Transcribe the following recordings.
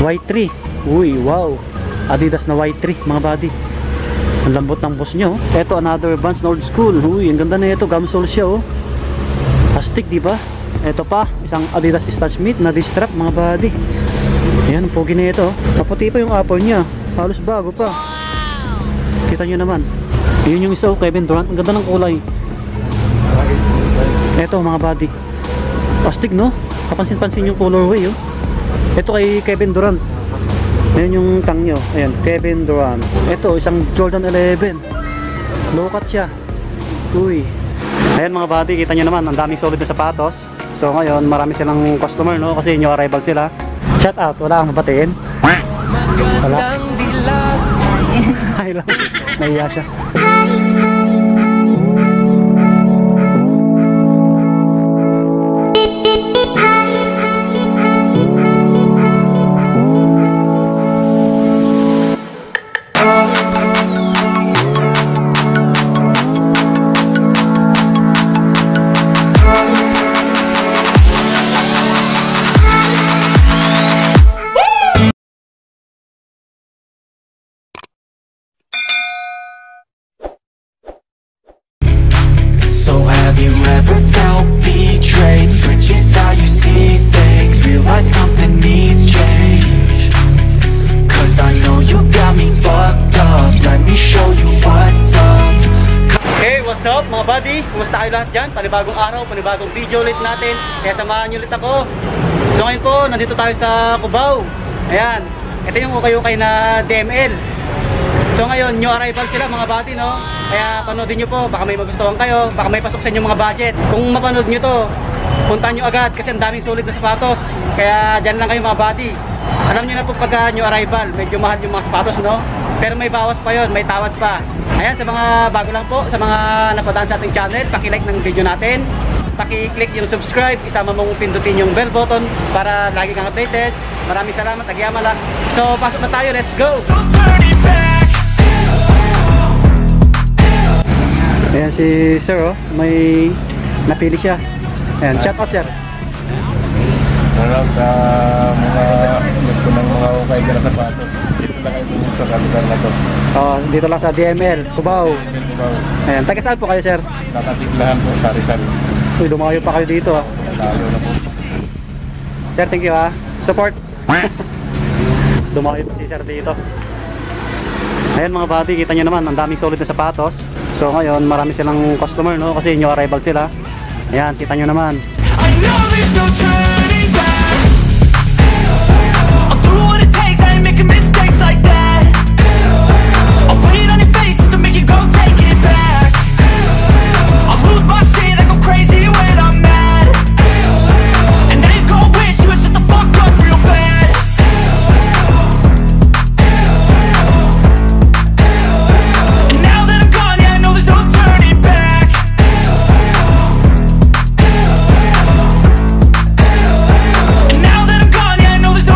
Y3. Uy, wow. Adidas na Y3 mga buddy. Ang lambot ng boss nyo. Ito another Vans na old school. Uy, ang ganda na ito. Gamsole siya oh. Astig diba? Ito pa, isang Adidas Stan Smith na distrap mga buddy. Ayan, ang pogi na ito. Maputi pa yung upper niya. Halos bago pa. Kita nyo naman. Yun yung isa oh, Kevin Durant. Ang ganda ng kulay. Ito mga buddy. Astig no? Kapansin-pansin yung colorway oh. Ito kay Kevin Durant. Ayan yung tang nyo. Ayan, Kevin Durant. Ito, isang Jordan 11. Low cut siya. Uy. Ayan mga buddy, kita nyo naman, ang daming solid na sapatos. So ngayon, marami silang customer no? Kasi new arrival sila. Shout out, wala kang mabatiin. Wala. Ay lang. Nahiya siya. Have you ever felt betrayed? Switches how you see things. Realize something needs change. Cause I know you got me fucked up. Let me show you what's up. Hey, what's up mga buddy? Kumusta kayo lahat dyan? Panibagong araw, panibagong video ulit natin. Kaya samahan nyo ulit ako. So ngayon po, nandito tayo sa Cubao. Ayan, ito yung ukay-ukay na DML. So ngayon, new arrival sila mga buddy, no? Kaya panoodin nyo po, baka may magustuhan kayo, baka may pasok sa inyo mga budget. Kung mapanood nyo to, puntahan nyo agad kasi ang daming sulit na sapatos. Kaya dyan lang kayo mga buddy. Alam nyo na po pagka new arrival, medyo mahal yung mga sapatos, no? Pero may bawas pa yon, may tawad pa. Ayan, sa mga bago lang po, sa mga napadaan sa ating channel, paki-like ng video natin, paki-click yung subscribe, isama mong pindutin yung bell button para lagi kang updated. Maraming salamat, agyamala. So pasok na tayo, let's go! Ayan si sir oh, may napili siya. Ayan, shout out sir. Para sa mga gusto ng mga ukay na sapatos, dito lang kayo sa kalugar na to. Oh, dito lang sa DML, Cubao. Ayan, taga saan po kayo sir? Sa Kasiglahan po, Sari-Sari. Uy, dumayo pa kayo dito ah. Lalo na po. Sir, thank you ah. Support. Dumayo pa si sir dito. Ayan mga buddy, kita nyo naman, ang daming solid na sapatos. So ngayon, marami silang customer no? Kasi new arrival sila. Ayan, kita nyo naman. I know there's no turning back. I'll do what it takes, I ain't making mistakes like that. I'll put it on your face to make you go take it back. I'll lose my shit, I go crazy when I'm mad. And now you gon' wish you would shut the fuck up real bad. And now that I'm gone, yeah, I know there's no turning back. And now that I'm gone, yeah, I know there's no.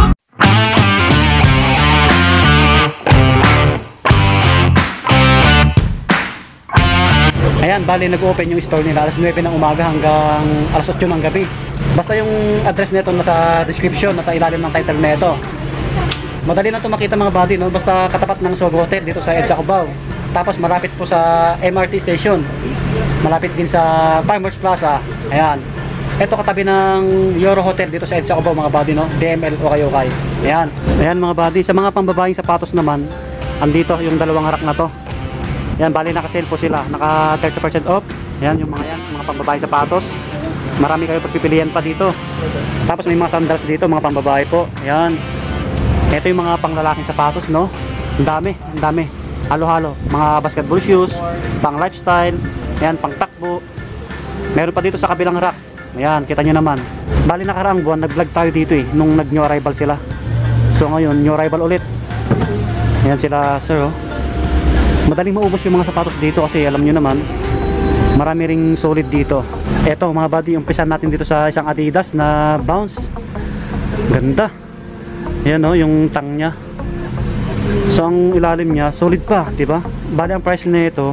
Ayan, bali nag-open yung store nila alas 9 ng umaga hanggang alas 8 ng gabi. Basta yung address nito nasa description, nasa ilalim ng title nito. Madali na ito makita mga buddy, no? Basta katapat ng Sogo Hotel dito sa EDSA Cubao. Tapos malapit po sa MRT station. Malapit din sa Farmers Plaza. Ayan. Ito katabi ng Euro Hotel dito sa EDSA Cubao mga buddy, no? DML o kayo kay. Ayan. Ayan mga buddy, sa mga pambabaeng sapatos naman, andito yung dalawang harak na to. Yan, bali naka-sale po sila, naka 30% off. Yan, yung mga pambabae sapatos. Marami kayo pagpipilian pa dito. Tapos may mga sandals dito, mga pambabae po. Yan. Ito yung mga panglalaking sapatos, no? Ang dami. Halo-halo. Mga basketball shoes, pang lifestyle, yan, pang takbo. Meron pa dito sa kabilang rack. Ayan, kita nyo naman. Bali nakaraang buwan, nag-vlog tayo dito eh, nung nag-new arrival sila. So ngayon, new arrival ulit. Ayan sila, sir, oh. Madaling maubos yung mga sapatos dito kasi alam nyo naman marami ring solid dito. Eto mga buddy, umpisan natin dito sa isang Adidas na Bounce. Ganda. Yan o, yung tang nya. So ang ilalim nya solid pa, diba? Bali ang price nito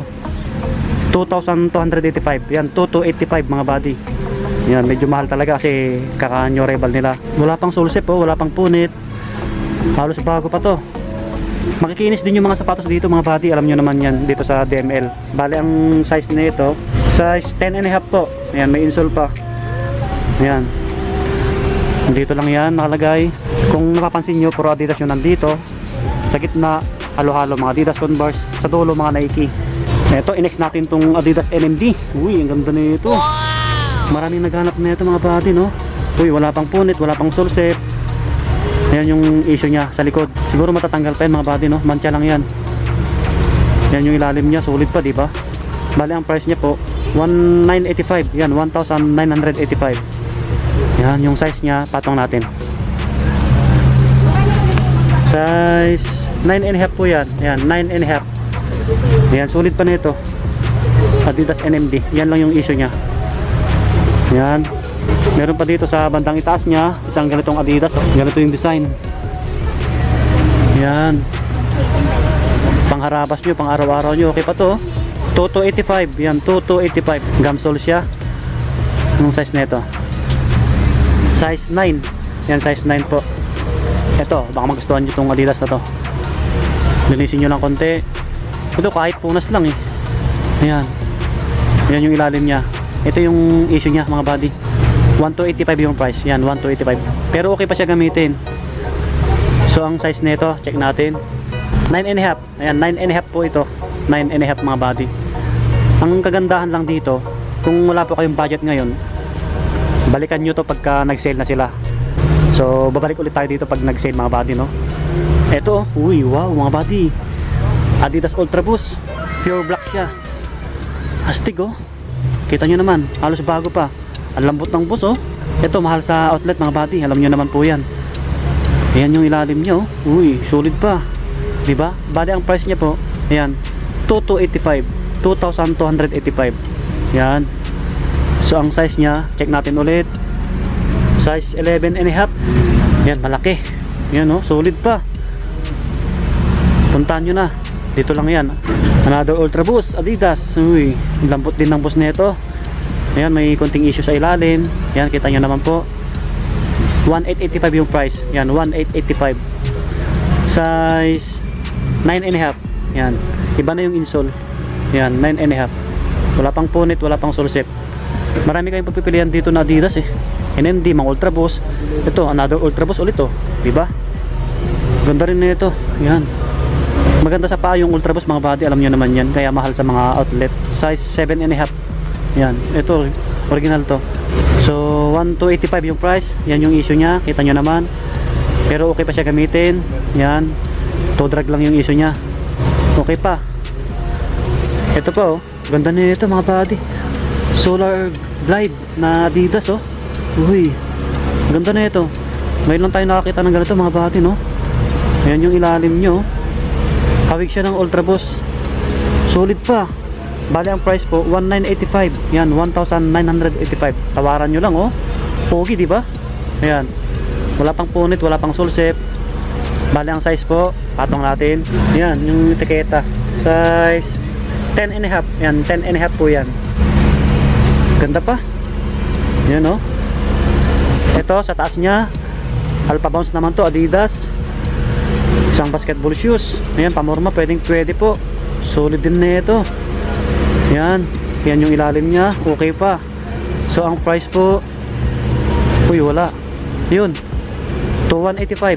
2,285. Yan, 2,285 mga buddy. Yan, medyo mahal talaga kasi kaka-new arrival nila. Wala pang sole sep, wala pang punit. Halos bago pa to. Makikinis din yung mga sapatos dito mga buddy. Alam nyo naman yan dito sa DML. Bale ang size nito, size 10.5 po. Ayan, may insole pa. Ayan. Dito lang yan nakalagay. Kung napapansin nyo, puro Adidas yun nandito. Sa gitna, halo-halo mga Adidas Converse. Sa dulo mga Nike. Ito, inex natin tong Adidas NMD. Uy, ang ganda nito. Maraming naghanap na ito mga buddy, no? Uy, wala pang punit, wala pang sole set. Ayan yung issue niya sa likod. Siguro matatanggal pa yan mga buddy, no? Mancha lang yan. Yan yung ilalim niya, solid pa, di ba? Bali ang price niya po 1,985. Yan, 1,985. Yan yung size niya, patong natin. Size 9.5 po yan. Yan, 9.5. Yan, solid pa nito. Adidas NMD. Yan lang yung issue niya. Yan. Meron pa dito sa bandang itaas niya, isang ganitong Adidas. Ganito yung design. Yan. Pangharabas nyo, pang araw-araw nyo. Okay pa to. 2285. Yan, 2285. Gamsole siya. Yung size nito. Size 9. Yan, size 9 po. Ito, baka magustuhan nyo itong Adidas na to. Linisin nyo lang konti. Ito kahit punas lang eh. Ayan. Yan yung ilalim niya. Ito yung issue niya mga buddy. 1,285 yung price. Yan, 1,285. Pero okay pa siya gamitin. So ang size nito, check natin. 9.5. Ayan, 9.5 po ito. 9.5 mga buddy. Ang kagandahan lang dito, kung wala po kayong budget ngayon, balikan nyo to pagka nag-sale na sila. So babalik ulit tayo dito pag nag-sale mga buddy, no? Ito, uy, wow mga buddy. Adidas Ultra Boost. Pure black siya. Astig oh. Kita nyo naman, halos bago pa. Ang lambot ng bus oh. Ito mahal sa outlet mga buddy. Alam nyo naman po yan. Ayan yung ilalim nyo. Uy, solid pa. Diba? Bali ang price niya po, ayan, 2,285. 2,285. Yan. So ang size niya, check natin ulit. Size 11.5. Yan, malaki. Yan oh, solid pa. Puntahan nyo na. Dito lang yan. Another Ultra Boost Adidas. Uy, lambot din ng bus nito. Ayan, may konting issue sa ilalim. Yan, kita nyo naman po. 1,885 yung price. Yan, 1,885. Size 9.5. Yan, iba na yung insole. Yan, 9.5. Wala pang punit, wala pang sole set. Marami kayong pagpipilian dito na Adidas eh. NMD, mga Ultra Boost. Ito, another Ultra Boost ulit oh. Diba? Ganda rin na ito. Yan. Maganda sa paa yung Ultra Boost mga buddy. Alam nyo naman yan. Kaya mahal sa mga outlet. Size 7.5. Yan. Ito, original to. So, 1,285 yung price. Yan yung issue nya. Kita nyo naman. Pero okay pa siya gamitin. Yan. Toe drag lang yung issue nya. Okay pa. Ito pa oh. Ganda na ito mga buddy. Solar Glide na Adidas oh. Uy. Ganda na ito. Ngayon lang tayo nakakita ng ganito mga buddy, no? Ayan yung ilalim nyo. Hawig siya ng Ultra Boost. Solid pa. Bali ang price po 1,985. Yan, 1,985. Tawaran nyo lang oh. Pogi, di ba? Ayan. Wala pang punit, wala pang sole set. Bali ang size po, patong natin. Yan, yung etiketa. Size 10.5. Yan, 10.5 po yan. Ganda pa. Yan oh. Ito sa taas niya, Alpha Bounce naman to, Adidas. Isang basketball shoes. Ayan, pamorma, pwede po. Solid din na ito. Yan. Yan yung ilalim niya. Okay pa. So ang price po, uy, wala. Yun. 2,185.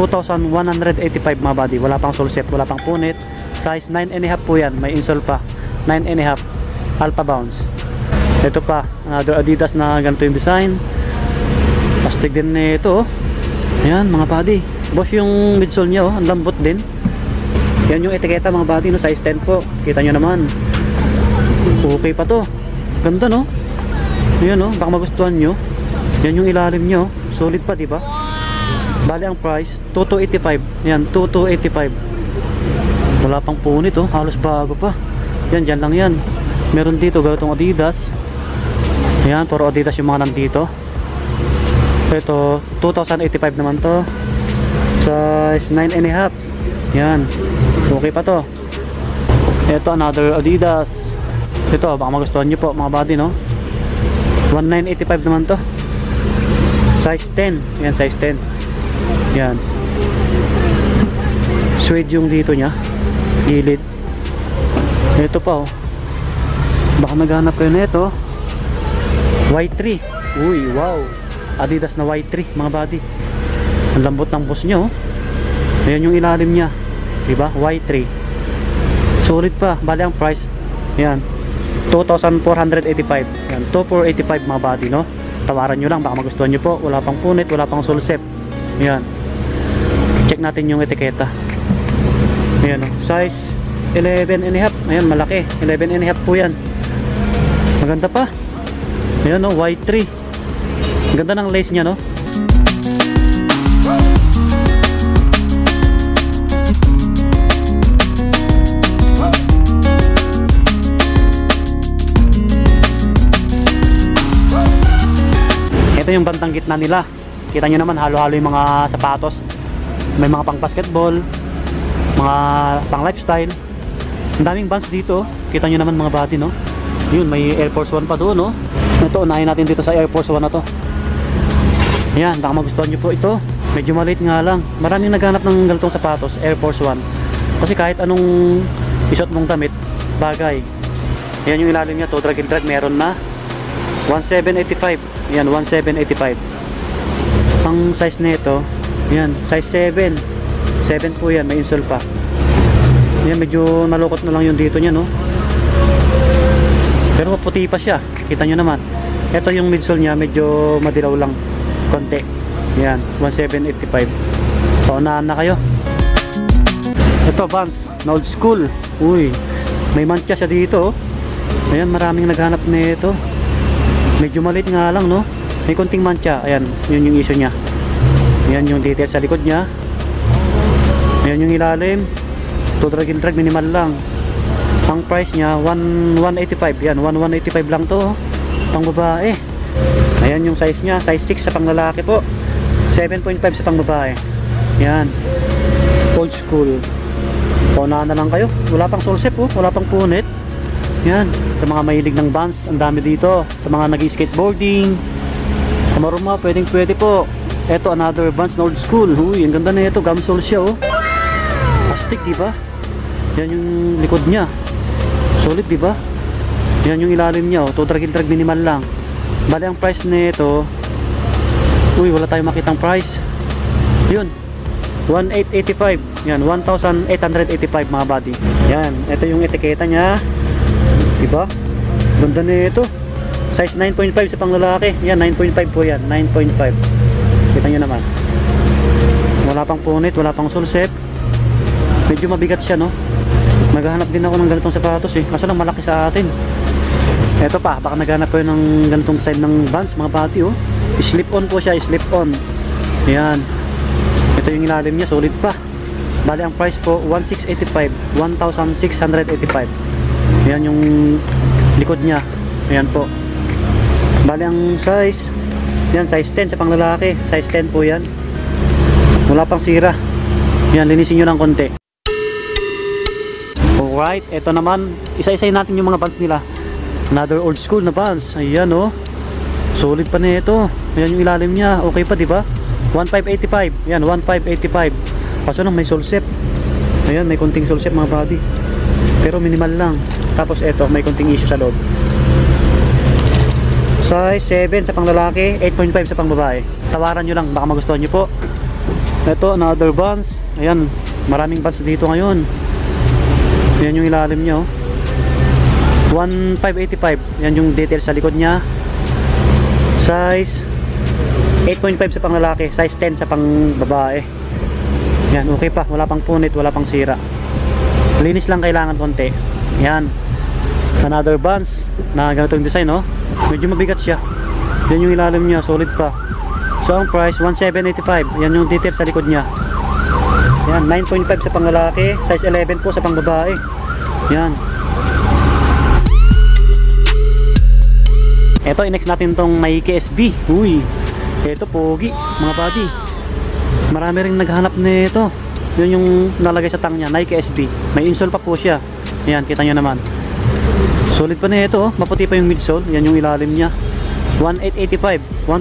2,185 mga buddy. Wala pang sole set, wala pang punit. Size 9.5 po yan. May insole pa. 9.5. Alpha Bounce. Ito pa, another Adidas na ganito yung design. Plastic din na ito oh. Ayan mga buddy. Boss yung midsole niya oh, ang lambot din. Yan yung etiketa mga buddy, no, size 10 po. Kita nyo naman. Okay pa to. Ganda no. Ayan oh, baka magustuhan nyo. Yan yung ilalim nyo. Solid pa, diba? Bali ang price 2,285. Yan, 2,285. Wala pang punit oh, halos bago pa. Yan, dyan lang yan. Meron dito ganitong Adidas. Ayan, puro Adidas yung mga nandito. Ito, 2,085 naman to. Size 9.5. Yan. Okay pa to. Ito, another Adidas. Ito, baka magustuhan nyo po mga buddy, no? 1,985 naman to. Size 10. Yan, size 10. Yan. Suede yung dito niya, gilid. Ito pa oh. Baka naghanap kayo na ito. Y3. Uy, wow. Adidas na Y3 mga buddy. Ang lambot ng boss niya oh. Ayan yung ilalim niya, diba? Y3. Solid pa. Bali ang price, ayan, 2,485. Ayan, 2,485 mga buddy, no? Tawaran nyo lang, baka magustuhan nyo po. Wala pang punit, wala pang sulsep. Ayan, check natin yung etiketa. Ayan oh. Size 11 and a half. Ayan, malaki. 11 and a half po yan. Maganda pa. Ayan oh, Y3. Ganda ng lace nya, no? Ito yung bantang gitna nila. Kita nyo naman, halo-halo yung mga sapatos. May mga pang basketball, mga pang lifestyle. Ang daming bands dito. Kita nyo naman mga body, no? Yun, may Air Force 1 pa doon, no? Ito, unahin natin dito sa Air Force 1 na to. Ayan, baka magustuhan nyo po ito. Medyo maliit nga lang. Maraming naghanap ng ganitong sapatos, Air Force 1. Kasi kahit anong isuot mong damit, bagay. Ayan yung ilalim niya, to drag and drag, meron na 1785. Ayan, 1785. Ang size nito, ayan, size 7. 7 po yan, may insole pa. Ayan, medyo nalukot na lang yung dito niya, no? Pero puti pa siya, kita nyo naman. Ito yung midsole niya, medyo madilaw lang konti. Ayan, 1785. Paunahan na kayo. Ito, Vans, na old school. Uy, may mancha siya dito, oh. Ayan, maraming naghanap nito. Medyo maliit nga lang, no? May konting mancha. Ayan, yun yung issue niya. Ayan yung details sa likod niya. Ayan yung ilalim. To drag and drag, minimal lang. Ang price niya 1,185. Yan, 1,185 lang to, oh. Pang babae. Ayan yung size niya, size 6 sa pang lalaki po, 7.5 sa pang babae. Yan, old school. Paunahan na lang kayo. Wala pang sulsep, oh. Wala pang punit. Yan, sa mga mahilig ng Vans, ang dami dito. Sa mga nag-skateboarding, sa maruma, pwedeng pwede po. Eto, another Vans na old school. Uy, ang ganda na ito, gamsole siya, oh. Plastic, diba? Yan yung likod niya, solid, diba? Yan yung ilalim niya, oh. To drag and drag, minimal lang. Bali ang price nito, uy, wala tayong makitang price. Yun, 1,885. Yan, 1,885 mga buddy. Yan, ito yung etiketa niya, diba? Ganda nito. Size 9.5 sa pang lalaki. Yan, 9.5 po yan, 9.5. Kita nyo naman. Wala pang punit, wala pang sulsep. Medyo mabigat siya, no? Naghahanap din ako ng ganitong sapatos, eh. Kaso lang malaki sa atin. Eto pa, baka naghahanap ko ng ganitong design ng Vans mga bati, oh. Slip on po siya, slip on. Ayan. Ito yung ilalim niya, solid pa. Bali ang price po 1,685, 1,685. Ayan yung likod niya. Ayan po. Bali ang size, yan, size 10 sa pang lalaki. Size 10 po yan. Wala pang sira. Yan, linisin nyo ng konti. Alright, ito naman, isa-isayin natin yung mga Vans nila. Another old school na Vans. Ayan, oh. Solid pa na ito. Ayan yung ilalim niya. Okay pa, diba? 1,585. Ayan, 1,585. Kaso lang may sulsep. Ayan, may konting sulsep mga buddy. Pero minimal lang. Tapos ito, may konting issue sa loob. Size 7 sa pang lalaki, 8.5 sa pang babae. Tawaran nyo lang, baka magustuhan nyo po. Ito, another Vans. Ayan, maraming Vans dito ngayon. Ayan yung ilalim niya, oh. 1,585. Yan yung details sa likod niya. Size 8.5 sa pang lalaki, size 10 sa pang babae. Yan, okay pa, wala pang punit, wala pang sira. Linis lang kailangan konti. Yan, another Vans na ganito yung design, oh. Medyo mabigat siya. Yan yung ilalim niya, solid pa. So ang price 1,785. Yan yung details sa likod niya. Yan, 9.5 sa pang lalaki, size 11 po sa pang babae. Yan. Ito, i-next natin tong Nike SB. Uy, ito pogi mga buddy. Marami ring naghanap nito. Yun yung nalagay sa tang niya, Nike SB. May insole pa po siya. Ayan, kita nyo naman. Solid pa na ito, oh. Maputi pa yung midsole. Yan yung ilalim niya. 1,885,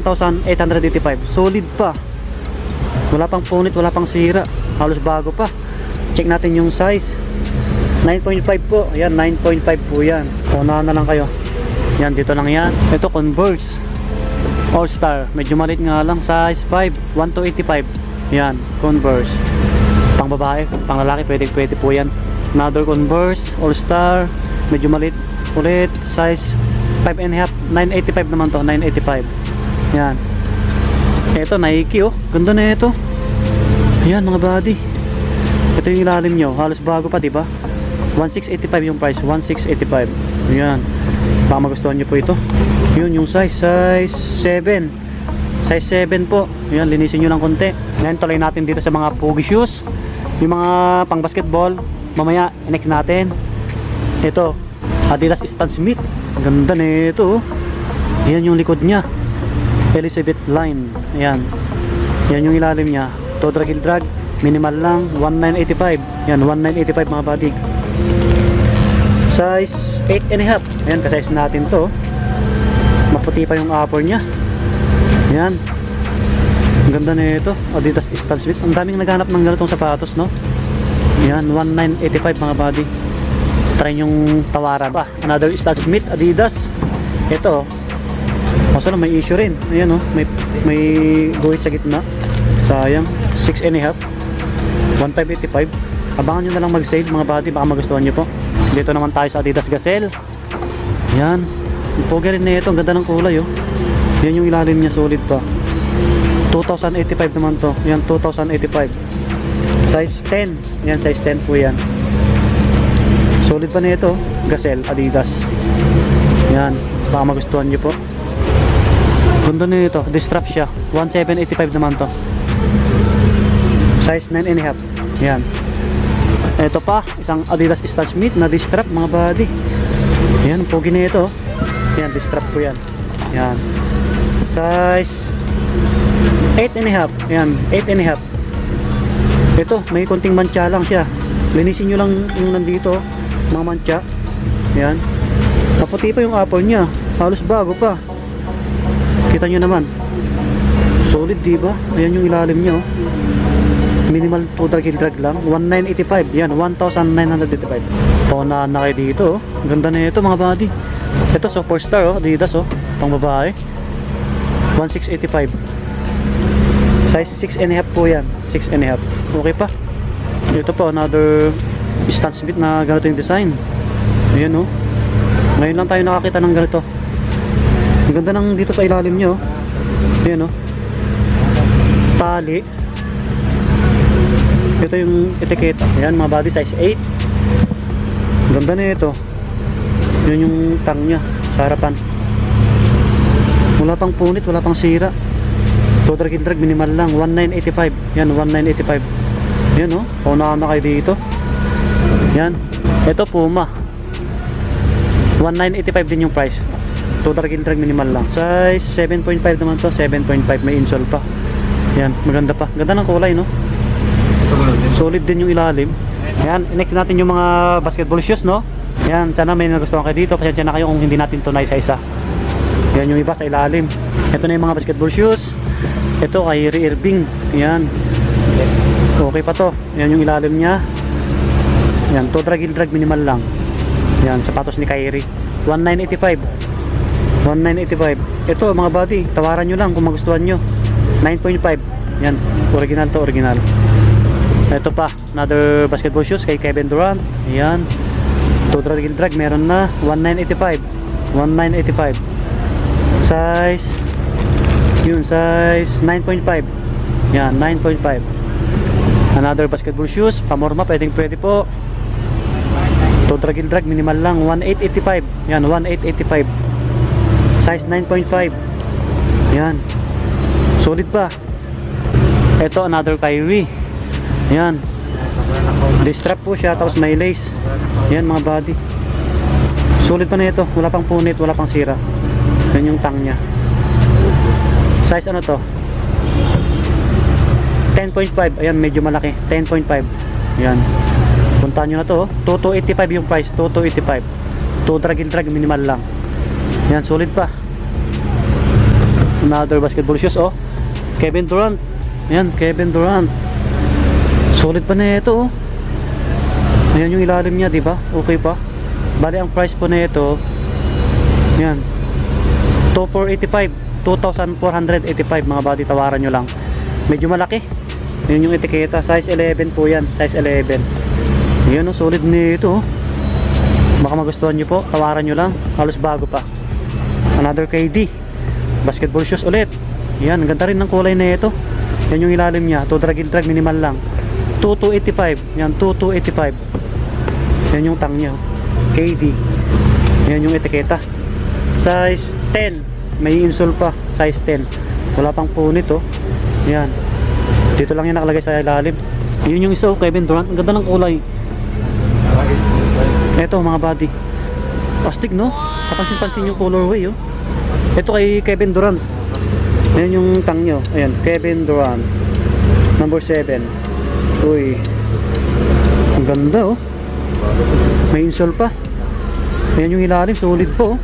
1,885. Solid pa. Wala pang punit, wala pang sira. Halos bago pa. Check natin yung size. 9.5 po. Ayan, 9.5 po yan. Unahan na lang kayo. Yan, dito lang yan. Ito, Converse All Star. Medyo maliit nga lang. Size 5. 1285. Yan, Converse. Pang babae, pang lalaki, pwede po yan. Another Converse All Star. Medyo maliit ulit. Size 5.5. 985 naman to. 985. Yan. Ito, Nike oh. Ganda na ito. Ayan mga buddy. Ito yung ilalim nyo. Halos bago pa, diba? 1685 yung price. 1685. Ayan. Baka magustuhan nyo po ito. Yun yung size. Size 7. Size 7 po. Ayan, linisin nyo lang konti. Ngayon, tuloy natin dito sa mga pogi shoes. Yung mga pang basketball. Mamaya, next natin. Ito. Adidas Stan Smith. Ang ganda na ito. Ayan yung likod nya. Elizabeth line. Ayan. Yan yung ilalim nya. To drag and drag. Minimal lang. 1985. Yan. 1985 mga buddy. Size 8.5. Ayan. Kasize natin to. Maputi pa yung upper nya. Yan. Ang ganda na ito. Adidas Stan Smith. Ang daming naghanap ng ganitong sapatos, no? Yan. 1985 mga buddy. Try yung tawaran pa. Another Stan Smith. Adidas. Ito. Kaso lang may issue rin. Ayan oh, may guhit sa gitna. Sayang. 6.5. 1585. Abangan nyo na lang mag-save mga buddy. Baka magustuhan nyo po. Dito naman tayo sa Adidas Gazelle. Ayan. Yung pogi rin na ito. Ang ganda ng kulay oh. Yan yung ilalim niya. Solid pa. 2085 naman to. Ayan. 2085. Size 10. Ayan. Size 10 po yan. Solid pa na ito. Gazelle Adidas. Ayan. Baka magustuhan nyo po. Ganda na ito, distrap siya. 1785 naman to. Size 9.5. Yan. Ito pa, isang Adidas Stan Smith na distrap mga buddy. Yan, pogi na ito. Yan, distrap po yan. Yan. Size 8.5. Yan, 8.5. Ito, may konting mancha lang siya. Linisin nyo lang yung nandito, mga mancha. Yan. Maputi pa yung upper nya. Halos bago pa. Kita nyo naman. Solid diba? Ayan yung ilalim nyo. Minimal to drag and drag lang. 1985. Yan. 1985. Paunahan na kayo dito. Ganda na ito mga buddy. Ito Superstar oh. Adidas oh. Pang babae. 1685. Size 6.5 po yan. 6.5. Okay pa. Ito po. Another Stan Smith na ganito yung design. Ayan oh. Ngayon lang tayo nakakita ng ganito. Ang ganda ng dito sa ilalim nyo. Ayan o. Tali. Ito yung etiketa. Ayan mga body size 8. Ang ganda na ito. Yun yung tang nya sa harapan. Wala pang punit, wala pang sira. To drag and drag minimal lang. 1985. Yan 1985. Ayan o. Paunahan na kayo dito. Yan. Ito Puma. 1985 din yung price. To drag and drag minimal lang. Size 7.5 naman to. 7.5 may insole pa. Yan, maganda pa. Ganda ng kulay no. Solid din yung ilalim. Yan, next natin yung mga basketball shoes no. Yan, sana may nagustuhan kayo dito. Pasensya na kayo kung hindi natin tunay sa isa. Yan yung iba sa ilalim. Ito na yung mga basketball shoes. Ito Kyrie Irving. Yan. Okay pa to. Yan yung ilalim niya. Yan, to drag and drag minimal lang. Yan, sapatos ni Kyrie. 1985. 1985. Ito mga buddy, tawaran nyo lang kung magustuhan nyo. 9.5. Yan, original to, original. Ito pa, another basketball shoes kay Kevin Durant. Ayan. To drag and drag, meron na. 1985. 1985. Size, yun, size 9.5. Yan, 9.5. Another basketball shoes, pamorma, pwede po. To drag and drag, minimal lang. 1885. Yan, 1885. Size 9.5. Yan. Solid pa. Ito another Kyrie. Yan. Distrap po siya tapos may lace. Yan mga body. Solid pa na ito. Wala pang punit, wala pang sira. Yan yung tang nya. Size ano to? 10.5. Ayan, medyo malaki. 10.5. Yan. Puntahan nyo na to. 2285 yung price. 2285. To drag and drag minimal lang. Yan, solid pa. Another basketball shoes oh. Kevin Durant. Yan, Kevin Durant. Solid pa na ito oh. Ayan yung ilalim niya, di ba? Okay pa. Bali ang price po na ito, yan, 2,485, 2,485 mga buddy, tawaran nyo lang. Medyo malaki. Yun yung etiketa, size 11 po yan, size 11. Yan o, solid nito. Baka magustuhan nyo po, tawaran nyo lang, halos bago pa. Another KD, basketball shoes ulit. Yan, ang ganda rin ng kulay na ito. Yan yung ilalim niya, to drag minimal lang, 2,285. Yan, 2,285. Yan yung tang niya, KD. Yan yung etiketa, size 10. May insole pa, size 10. Wala pang punit oh. Yan, dito lang yan nakalagay sa ilalim. Yun yung isa oh, Kevin Durant. Ang ganda ng kulay. Eto mga buddy, astig no? Kapansin-pansin yung colorway oh. Ito kay Kevin Durant. Ayan yung tang nyo. Ayan, Kevin Durant number 7. Uy, ang ganda oh. May insole pa. Ayan yung ilalim, solid po oh.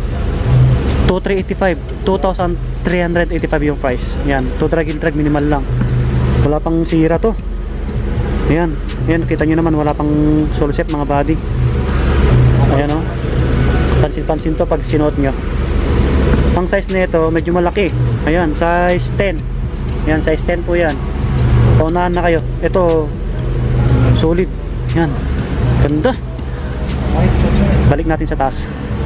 2,385, 2,385 yung price. Yan, to drag minimal lang. Wala pang sira to. Ayan, ayan, kita nyo naman wala pang sole set mga body. Ayan o, pansin-pansin to pag sinuot nyo. Ang size nito medyo malaki. Ayan, size 10. Ayan, size 10 po yan. Paunahan na kayo. Ito, solid. Yan, ganda. Balik natin sa taas.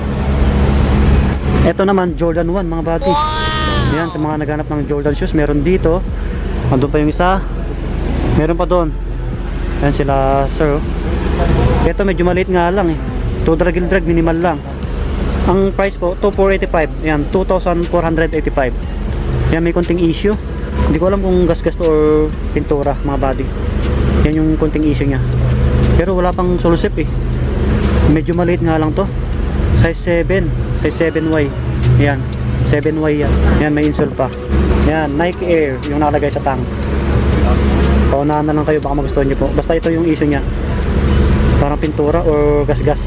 Ito naman Jordan 1 mga buddy. Yan, sa mga naghanap ng Jordan shoes, meron dito. Andun pa yung isa. Meron pa doon. Yan sila sir. Ito medyo maliit nga lang eh. To drag minimal lang. Ang price po 2,485. Yan, 2,485. Yan, may konting issue. Hindi ko alam kung gas to or pintura mga buddy. Yan yung konting issue nya. Pero wala pang solusip eh. Medyo maliit nga lang to. Size 7, size 7Y. Yan, 7Y yan. Yan, may insole pa. Yan, Nike Air yung nakalagay sa tang. Paunahan na lang kayo, baka magustuhan nyo po. Basta ito yung issue nya, parang pintura or gas.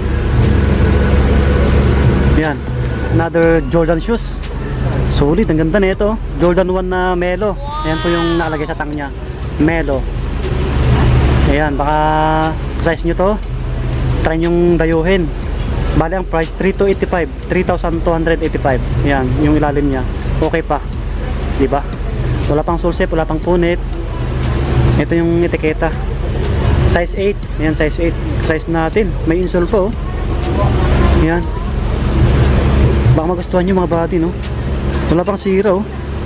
Yan, another Jordan shoes. Solid, ang ganda na ito. Jordan 1 na Melo. Ayan po yung nakalagay sa tang nya, Melo. Ayan, baka size nyo to, try nyong dayuhin. Bali ang price 3,285, 3,285. Yan, yung ilalim niya. Okay pa. 'Di ba? Wala pang sole set, wala pang punit. Ito yung etiketa. Size 8. Yan, size 8. Size natin. May insole po. Yan. Baka magustuhan niyo mga body, no? Wala pang zero.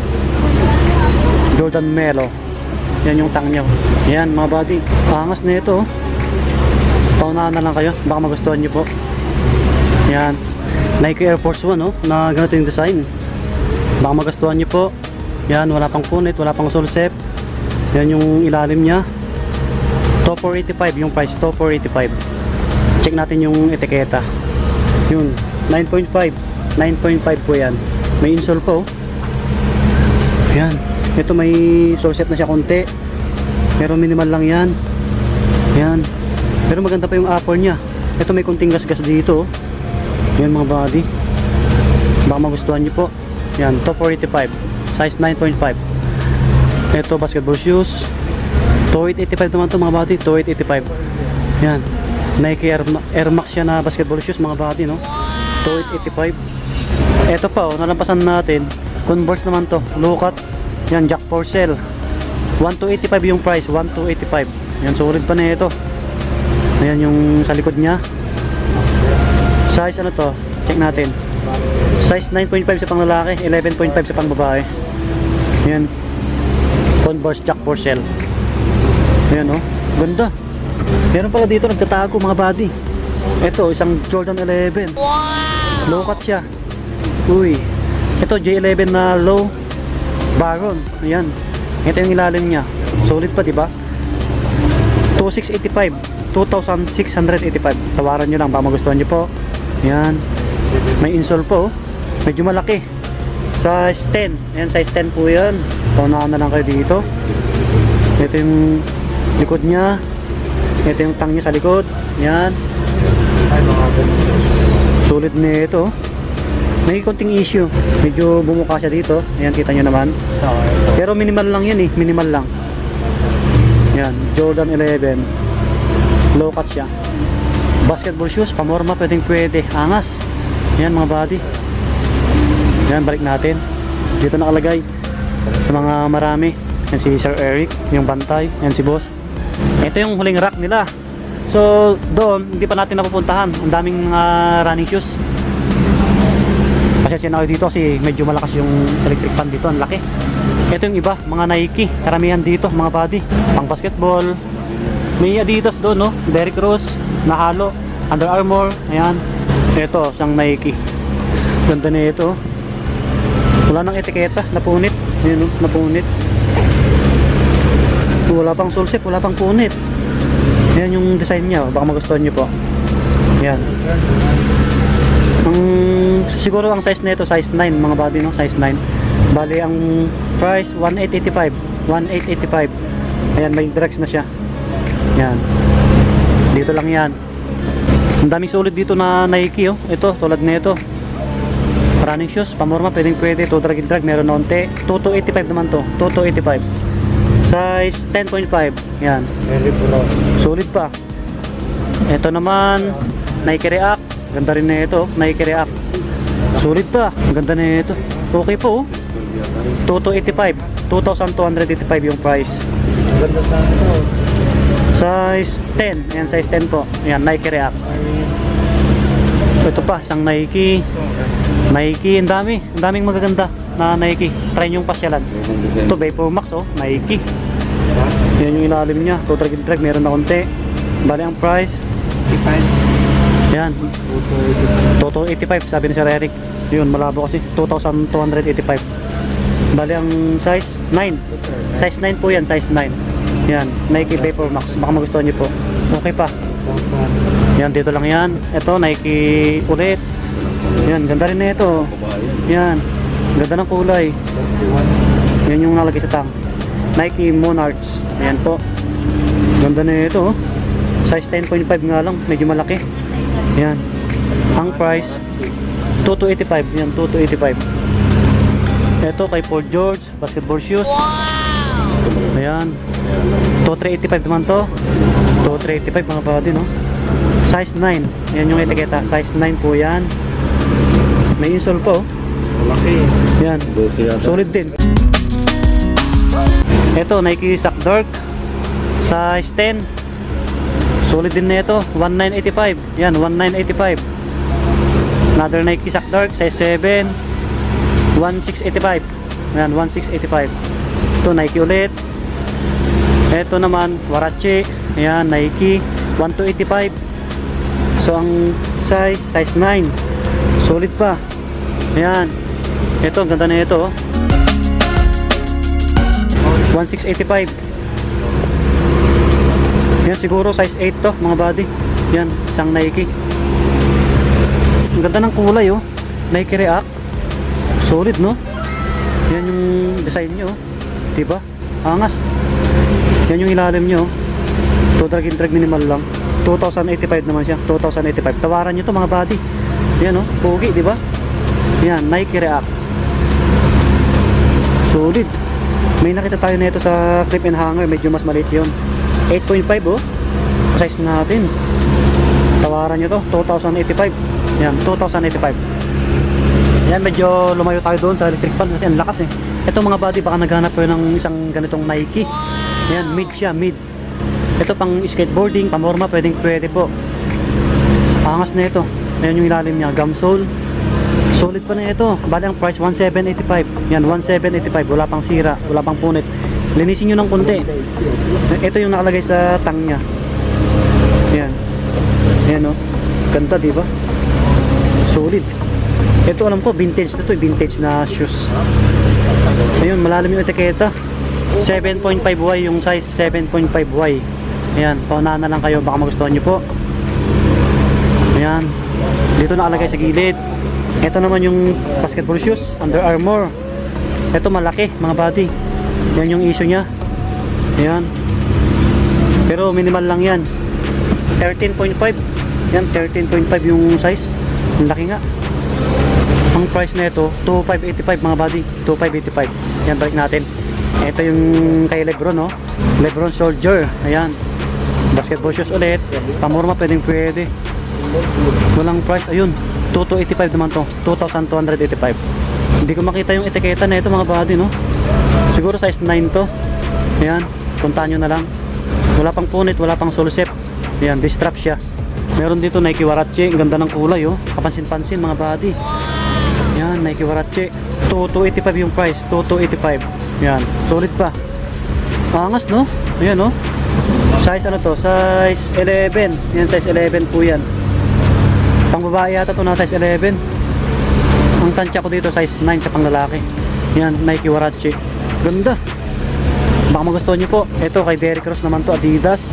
Jordan Melo. Yan yung tang niya. Yan mga body. Angas na ito. Paunahan na lang kayo. Baka magustuhan niyo po. Yan, Nike Air Force 1 oh, na ganito yung design. Baka magustuhan nyo po. Yan, wala pang punit, wala pang sole set. Yan yung ilalim nya, 2,485 yung price, 2,485. Check natin yung etiketa. Yun, 9.5 po yan. May insole po. Yan, ito may sole set na siya konti, pero minimal lang yan. Yan, pero maganda pa yung upper nya. Ito may konting gas dito. Yan mga body, baka magustuhan nyo po. Yan, 2,485, size 9.5. Ito basketball shoes, 2,885 naman to mga body, 2,885. Yan, Nike Air Max yan na basketball shoes mga body, no? 2,885. Ito pa oh, nalampasan natin, Converse naman to, low cut. Yan, Jack Purcell, 1,285 yung price, 1,285. Yan, solid pa na ito. Ayan yung sa likod nya. Size ano to? Check natin. Size 9.5 sa pang lalaki, 11.5 sa pang babae. Ayan, Converse Jack Purcell. Ayan oh, ganda. Meron pala dito nagtatago mga body. Ito, isang Jordan 11. Low cut siya. Uy, ito J11 na low Baron. Ayan, ito yung ilalim nya. Solid pa diba? 2,685, 2,685. Tawaran nyo lang, baka magustuhan nyo po. Yan, may insole po. Medyo malaki, size 10. Yan, size 10 po yan. Paunahan na lang kayo dito. Ito yung likod nya. Ito yung tang nya sa likod. Yan, sulit na ito. May konting issue, medyo bumuka siya dito. Ayan, kita nyo naman. Pero minimal lang yan eh, minimal lang. Yan, Jordan 11. Low cut siya. Basketball shoes, pamorma, pwede. Angas. Yan mga buddy. Yan, balik natin. Dito nakalagay sa mga marami. Yan si Sir Eric, yung bantay. Yan si boss. Ito yung huling rack nila. So doon, hindi pa natin napupuntahan. Ang daming mga running shoes. Kasi ako dito kasi medyo malakas yung electric fan dito. Ang laki. Ito yung iba, mga Nike. Karamihan dito, mga buddy. Pang basketball. May Adidas doon, no? Derrick Rose, nahalo. Under Armour. Ayan. Ito, isang Nike. Ganda na ito. Wala nang etiketa, napunit. Ayan, napunit. Wala pang sulsip, wala pang punit. Ayan yung design niya, baka magustuhan nyo po. Ayan. Siguro ang size nito size 9 mga buddy, no? Size 9. Bali ang price 1885. 1885. Ayan, may drugs na siya. Ayan. Dito lang yan. Ang daming sulit dito na Nike, oh. Ito, tulad nito. Running shoes, pamorma, pwede. 2 drag, meron na onte. 2285 naman to. 2285. Size 10.5. Yan. Solid pa. Ito naman Nike React. Ganda rin na ito. Nike React. Solid pa. Ang ganda na ito. Okay po. 2285. 2,285 yung price. Ganda sa ito. Size 10. Yan, size 10 po. Yan, Nike React. Ito pa, isang Nike. Nike, ang dami. Ang daming magaganda na Nike. Try yung pasyalan. Ito, Vapor Max, oh. Nike. Yan yung ilalim niya. 2 drag, meron na konti. Bali ang price. Yan. 285, sabi ni Sir Eric. Yun, malabo kasi. 2,285. Bali ang size 9. Size 9 po yan, size 9. Yan, Nike Vapor Max. Baka magustuhan niyo po. Okay pa. Yan, dito lang yan. Ito, Nike ulit. Yan, ganda rin na ito. Yan, ganda ng kulay. Yan yung nalagay sa tang. Nike Monarchs. Ayan po. Ganda na ito. Size 10.5 nga lang. Medyo malaki. Yan. Ang price 2285. Yan, 2285. Ito kay Paul George. Basketball shoes. Ayan. 2385 naman to. 2385 mga buddy, no? Size 9. Yan yung etiketa. Size 9 po yan. May insole po. Malaki. Yan. Solid din. Ito, Nike Sack Dark. Size 10. Solid din na ito. 1985. Yan, 1985. Another Nike Sack Dark. Size 7. 1685. Yan, 1685. Ito, Nike ulit. Ito naman, Warachi. Ayan, Nike. 1285. So, ang size 9. Solid pa. Ayan. Ito, ang ganda na ito. 1685. Yan, siguro size 8 to, mga buddy. Yan, isang Nike. Ang ganda ng kulay, oh. Nike React. Solid, no? Yan yung design nyo, diba? Angas. Yan yung ilalim nyo. 2 drag minimal lang. 2,085 naman siya. 2,085. Tawaran nyo to, mga buddy. Yan, oh. Pogi, diba? Yan, Nike React. Solid. May nakita tayo na ito sa clip and hanger. Medyo mas maliit yun. 8.5, oh. Size natin. Tawaran nyo to. 2,085. Yan, 2,085. Yan, medyo lumayo tayo doon sa electric fan kasi ang lakas, eh. Ito mga buddy, baka naghanap kayo ng isang ganitong Nike. Yan, mid siya, mid. Ito pang skateboarding, pamorma, pwede po. Angas na ito. Ayan yung ilalim niya, gum sole. Solid pa na ito. Bali ang price 1785. Yan, 1785. Wala pang sira, wala pang punit. Linisin nyo ng konti. Ito yung nakalagay sa tang niya. Yan. Yan, oh. Ganda, diba? Solid. Ito alam ko, vintage na to. Vintage na shoes. Ayun, malalim yung etiketa. 7.5Y yung size. 7.5Y. Ayan, paunahan na lang kayo. Baka magustuhan nyo po. Ayan. Dito nakalagay sa gilid. Ito naman yung basketball shoes, Under Armour. Ito malaki, mga buddy. Yan yung issue nya. Ayan. Pero minimal lang yan. 13.5. Yan, 13.5 yung size. Ang laki nga. Ang price na ito, 2,585 mga buddy. 2,585. Yan, balik natin. Ito yung kay Lebron, no? Lebron Soldier. Ayan. Basketball shoes ulit. Pamorma pwede. Walang price. Ayun. 2285 naman to. 2,285. Hindi ko makita yung etiketa na ito mga buddy, no? Siguro size 9 to. Ayan. Puntahan nyo na lang. Wala pang punit. Wala pang solsep. Ayan. Distrap siya. Meron dito Nike Warache. Ang ganda ng kulay, oh. Kapansin-pansin mga buddy. Ayan. Nike Warache. 2285 yung price. 2285. Ayan. Solid pa. Angas, no? Ayan, no? Size ano to? Size 11. Yan, size 11 po yan. Pang babae yata to na size 11. Ang tansya ko dito size 9 sa pang lalaki. Yan, Nike Warache. Ganda. Baka magustuhan nyo po. Ito kay Derrick Rose naman to, Adidas.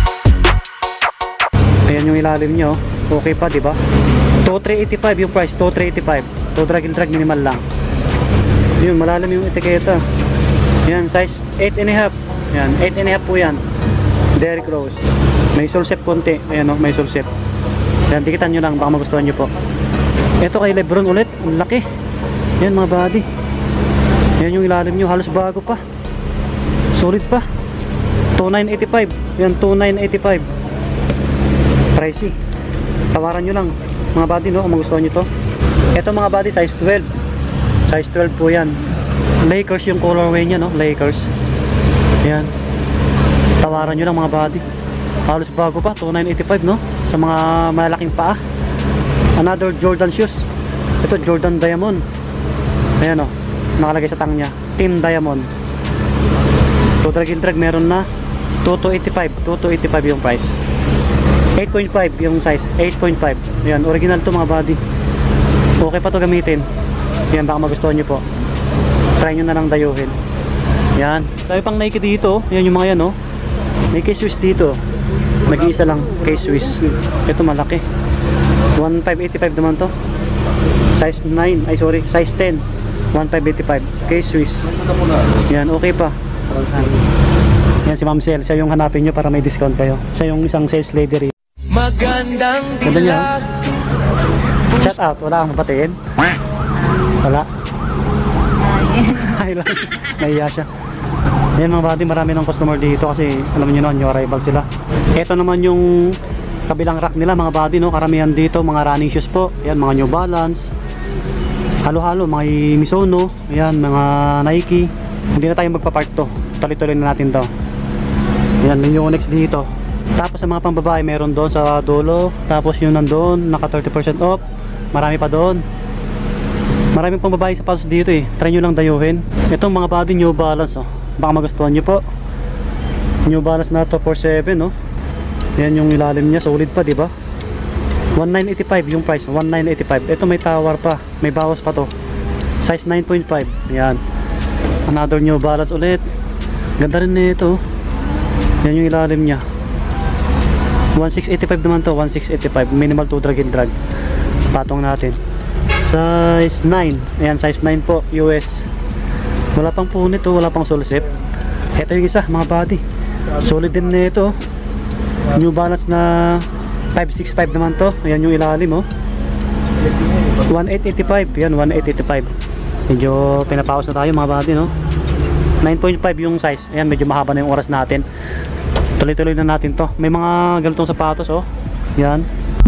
Ayan yung ilalim nyo. Okay pa, di ba? 2385 yung price. 2385. To drag and drag minimal lang. Yun, malalim yung etiketa. Yan, size 8.5. Yan, 8.5 po yan. Derrick Rose. May solsep konti. Ayan o, may solsep. Yan, tikitan nyo lang. Baka magustuhan nyo po. Ito kay Lebron ulit. Ang laki. Yan mga buddy. Yan yung ilalim nyo. Halos bago pa. Solid pa. 2,985. Yan, 2,985. Pricey. Tawaran nyo lang. Mga buddy, no? Kung magustuhan nyo to. Ito mga buddy, size 12. Size 12 po yan. Lakers yung colorway nya, no? Lakers. Yan. Tawaran nyo lang mga buddy. Halos bago pa, 2,985, no? Sa mga malaking paa. Another Jordan shoes. Ito Jordan Diamond. Ayan, oh. Nakalagay sa tang nya. Team Diamond. To drag and drag meron na 2,285. 2,285 yung price. 8.5 yung size. 8.5. Ayan, original to mga buddy. Okay pa to gamitin. Yan, baka magustuhan nyo po. Try nyo na lang dayuhin. Yan. Tayo pang Nike dito. Yan yung mga yan, oh. May K-Swiss dito. Mag-iisa lang K-Swiss. Ito malaki. 1,585 naman to. Size 9. Ay sorry. Size 10. 1,585. K-Swiss. Yan. Okay pa. Yan si Ma'am Sel. Siya yung hanapin nyo para may discount kayo. Siya yung isang sales lady rin. Magandang Ganda niya. dilag. Shout out. Wala kang mapatiin? Wala. Ay lang. Nahiya siya. Yan mga buddy, marami ng customer dito kasi alam niyo no, new arrival sila. Ito naman yung kabilang rack nila mga buddy, no. Karamihan dito mga running shoes po. Yan mga New Balance. Halo-halo, mga Mizuno. Yan mga Nike. Hindi na tayo magpa-part to. Tuloy-tuloy na natin to. Yan yung Onyx dito. Tapos sa mga pambabae meron doon sa dulo. Tapos yung nandoon naka 30% off. Marami pa doon. Maraming pang babae sa pasos dito eh. Try nyo lang dayuhin. Itong mga body New Balance, oh. Baka magustuhan nyo po. New Balance na 247, no? Yan yung ilalim niya. Solid pa, diba? 1,985 yung price. 1,985. Ito may tower pa. May bawas pa to. Size 9.5. Yan. Another New Balance ulit. Ganda rin na ito. Yan yung ilalim niya. 1,685 naman to. 1,685. Minimal to drag and drag. Patong natin. Size 9. Ayan, size 9 po, US. Wala pang punit to, wala pang solsep. Ito yung isa, mga body. Solid din na ito. New Balance na 565 naman to. Ayan yung ilalim, oh. 1,885. Yan, 1,885. Medyo pinapaus na tayo mga body, no? 9.5 yung size. Ayan, medyo mahaba na yung oras natin. Tuloy-tuloy na natin to. May mga ganitong sapatos, oh. Yan.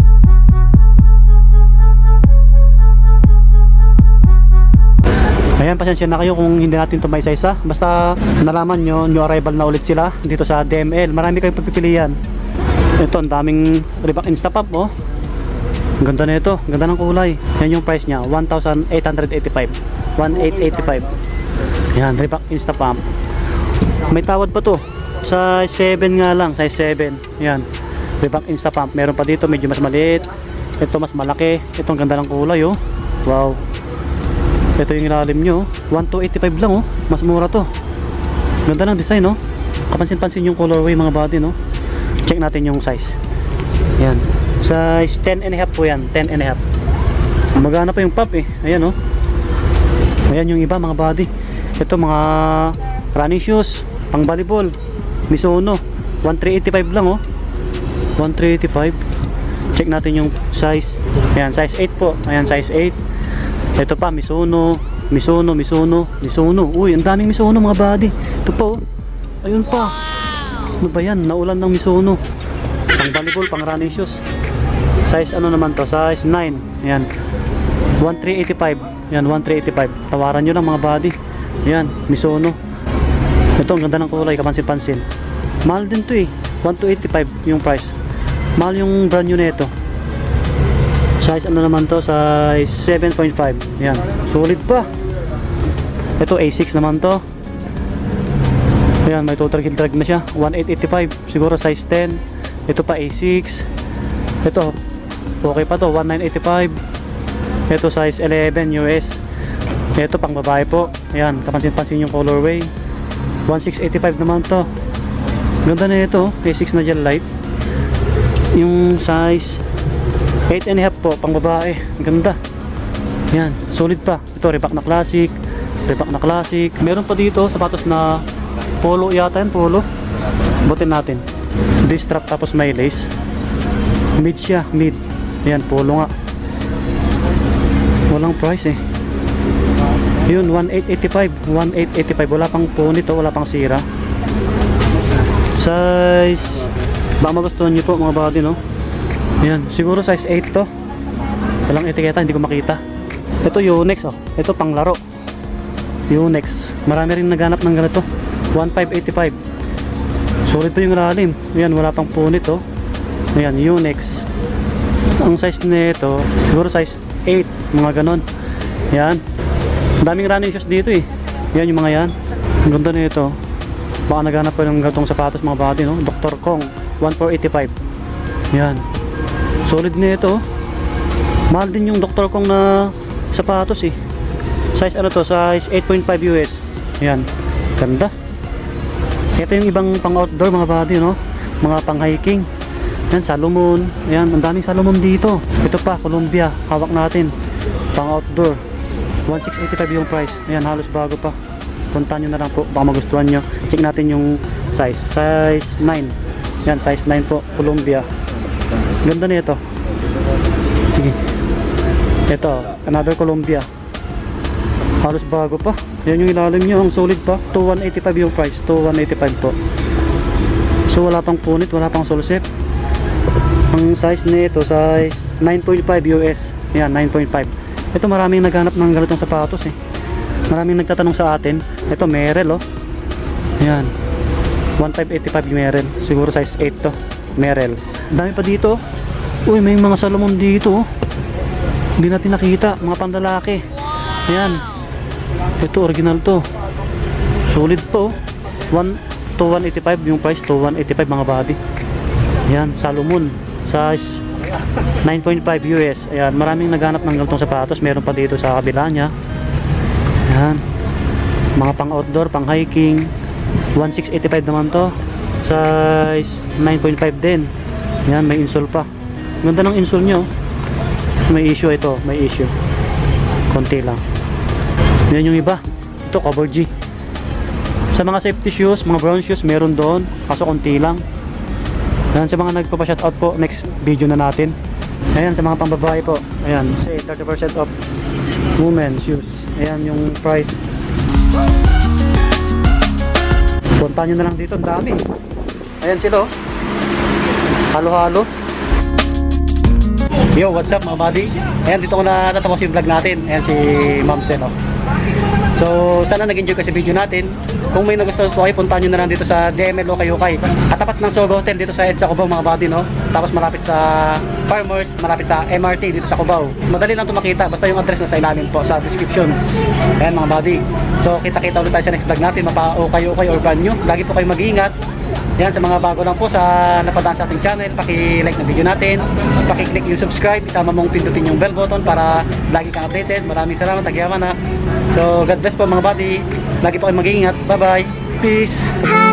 Ayan, pasensya na kayo kung hindi natin ito may isa-isa. Basta nalaman nyo, new arrival na ulit sila dito sa DML. Marami kayong pagpipilian. Ito, ang daming Reebok Instapump, oh. Ang ganda na ito, ganda ng kulay. Yan yung price niya, 1,885. 1,885. Yan, Reebok Instapump. May tawad pa to. Sa 7 nga lang, size 7. Yan, Reebok Instapump. Meron pa dito, medyo mas maliit. Ito mas malaki. Ito ang ganda ng kulay, oh. Wow. Ito yung ilalim nyo, 1,285 lang, oh. Mas mura to. Ganda ng design, no? Kapansin-pansin yung colorway mga body, no? Check natin yung size. Yan. Size 10.5 po yan. 10.5. Magana pa yung pop eh. Ayan, oh. Ayan yung iba mga body. Ito mga running shoes, pang volleyball, Mizuno. 1,385 lang, oh. 1,385. Check natin yung size. Ayan, size 8 po. Ayan, size 8. Ito pa, Mizuno. Uy, ang daming Mizuno mga buddy. Ito po. Ayun pa. Ano ba yan? Naulan ng Mizuno. Pang volleyball, pang running shoes. Size ano naman to? Size 9. Ayan. 1385. Ayan, 1385. Tawaran nyo lang mga buddy. Ayan, Mizuno. Ito, ang ganda ng kulay, kapansin-pansin. Mahal din to eh. 1285 yung price. Mahal yung brand new nito. Size ano naman to? Size 7.5. Ayan, solid pa. Ito, A6 naman to. Ayan, may total drag na siya. 1885. Siguro size 10. Ito pa A6. Ito, okay pa to. 1985. Ito size 11 US. Ito pang babae po. Ayan, kapansin-pansin yung colorway. 1685 naman to. Ganda na ito. A6 na gel light. Yung size 8.5 po, pang babae. Ganda. Ayan, solid pa. Ito, Reebok na classic. Reebok na classic. Meron pa dito sapatos na polo yata yan, polo. Butin natin. D-strap tapos may lace. Mid siya, mid. Ayan, polo nga. Walang price eh. Yun, 1885. 1885. Wala pang punit to, wala pang sira. Size, baka magustuhan nyo po mga buddy, no? Ayan, siguro size 8 to. Walang etiketa, hindi ko makita. Ito Yonex, oh. Ito pang laro. Yonex. Marami rin naganap ng ganito. 1585. Solid to yung lalim. Ayan, wala pang punit, oh. Ayan, Yonex. Ang size nito, siguro size 8, mga ganon. Yan. Daming running shoes dito eh. Yan yung mga yan. Ang ganda nito. Baka naghanap pa ng gatong sapatos mga buddy, no? Dr. Kong 1485. Yan. Solid nito. Mahal din yung Dr. Kong na sapatos eh. Size ano to? Size 8.5 US. Yan. Ganda. Ito yung ibang pang outdoor mga buddy, no? Mga pang hiking. Yan, Salomon. Ayan, ang daming Salomon dito. Ito pa, Columbia. Hawak natin. Pang outdoor. 1685 yung price. Ayan, halos bago pa. Puntahan nyo na lang po. Baka magustuhan nyo. Check natin yung size. Size 9. Yan, size 9 po. Columbia. Ganda na ito. Sige. Ito, another Columbia. Halos bago pa. Yan yung ilalim nyo. Ang solid pa. 2185 yung price. 2185 po. So, wala pang punit. Wala pang solsep. Ang size nito size 9.5 US. Yan, 9.5. Ito maraming naghanap ng ganitong sapatos eh. Maraming nagtatanong sa atin. Ito Merrell, oh. Yan. 1585 yung Merrell. Siguro size 8 to. Merrell. Dami pa dito. Uy, may mga Salomon dito, oh. Hindi natin nakita. Mga pandalaki. Yan. Ito original to. Solid po, oh. 2185 yung price. 2185 mga body. Yan, Salomon. Size 9.5 US. Ayan, maraming naghanap ng ganitong sapatos. Meron pa dito sa kabila niya. Ayan, mga pang outdoor, pang hiking. 1685 naman to. Size 9.5 din. Ayan, may insole pa. Ganda ng insole nyo. May issue ito, may issue. Konti lang. Yan yung iba. Ito, cover G. Sa mga safety shoes, mga brown shoes, meron doon. Kaso konti lang. Ayan, sa mga nagpapa-shoutout po, next video na natin. Ayan, sa mga pambabae po. Ayan, say 30% off women shoes. Ayan yung price. Punta nyo na lang dito, ang dami. Ayan sila, oh. Halo-halo. Yo, what's up mga buddy? Ayan, dito ko na natapos yung vlog natin. Ayan si Ma'am Sen, oh. So, sana nag-enjoy ka sa video natin. Kung may nagustuhan po kayo, puntahan nyo na lang dito sa DML Ukay-Ukay. At tapat ng Sogo Hotel dito sa EDSA Cubao mga buddy, no? Tapos malapit sa Farmers, malapit sa MRT dito sa Cubao. Madali lang ito makita, basta yung address na sa ilalim po sa description. Ayan mga buddy. So, kita-kita ulit tayo sa next vlog natin. Mapa-ukay-ukay or brand new. Lagi po kayo mag-iingat. Yan, sa mga bago lang po sa napadaan sa ating channel, paki-like ng video natin, paki-click yung subscribe, tama mong pindutin yung bell button para lagi kang updated. Maraming salamat, tagyaman na. So, God bless po mga buddy. Lagi po kayo mag-iingat. Bye-bye. Peace.